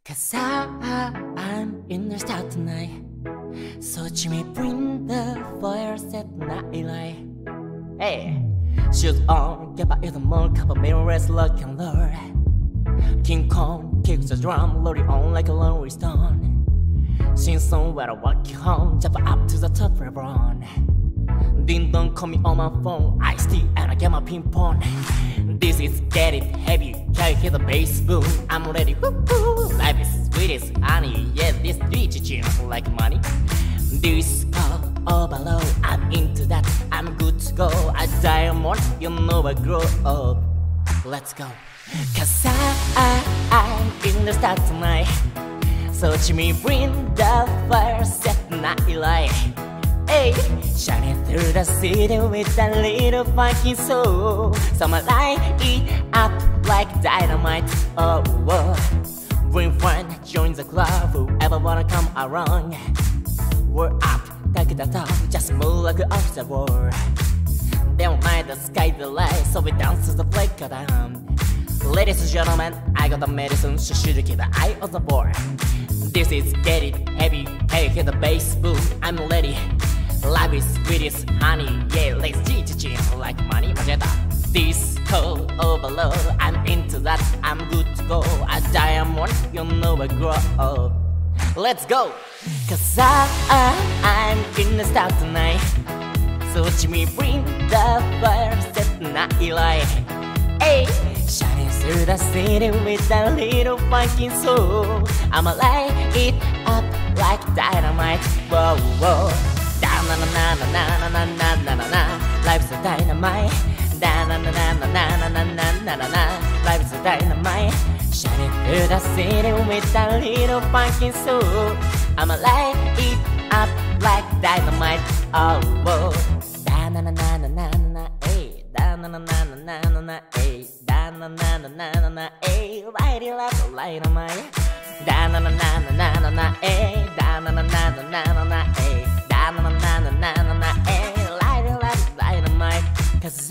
Cause I'm in the start tonight. So Jimmy, bring the fire, set night light. Hey, shoes on, get by the more couple mirrors, lock and roll. King Kong kicks the drum, loading on like a lonely stone. Sing song where I walk you home, jump up to the top of LeBron. Ding dong, call me on my phone, I still and I get my ping pong. This is get it heavy, can you hear the bass boom? I'm ready, woo-hoo. Life is sweet as honey, yeah, this DJ like money. This call overload, I'm into that, I'm good to go. I diamond, you know I grow up. Let's go. Cause I'm in the start tonight. So Jimmy, bring the fire, set night light. Hey, shining through the city with a little funky soul. Summer light it up like dynamite. Oh, whoa. Bring friend, join the club. Whoever wanna come around. We're up, take the top, just move like off the wall. Don't mind the sky, the light, so we dance to the flick of dawn. Ladies and gentlemen, I got the medicine, so should keep the eye on the board. This is get it heavy, hey, hear the bass boom, I'm ready. Life is sweet as honey, yeah, let's GG like money, magenta. Disco overload, I'm into that, I'm good to go. I diamond, you know I grow up. Let's go! Cause I'm in the start tonight. So Jimmy, bring the fire, set night light. Hey, shining through the city with a little funky soul. I'ma light it up like dynamite. Whoa, whoa. Da na na na na na na na na na na. Life's a dynamite. Da na na na na na na na na na na. Life's a dynamite. Shining through the city with a little funky soul. I'ma light it up like dynamite. Oh, whoa. Da na na na na na na. Hey, da na na na na na na. Hey, da na na na na na. Hey, light it up like dynamite. Da na na na na na na. Hey, da na na na na na. Hey, da na na na na na. Hey, light it up like dynamite. Cause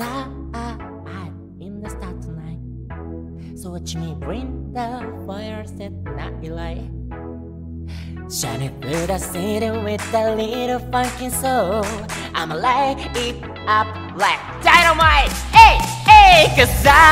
I'm in the start tonight. So watch me bring the fire, set night light. Shining through the city with a little funky soul. I'ma light it up like dynamite. Hey, hey, cause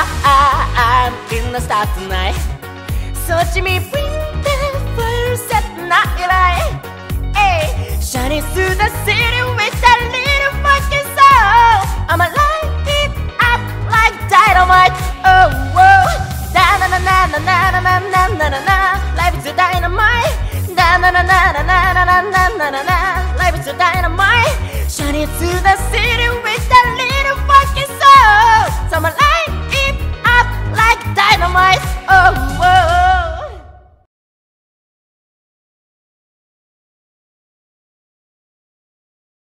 I'm in the start tonight. So watch me bring the fire, set night light. Hey, shining through the city with a little funky soul. I'ma light it up like dynamite. Oh, whoa. Da na na na na na na na na na na. Life is a dynamite. Da na na na na na na na na na na. Life is a dynamite. Shining through the city with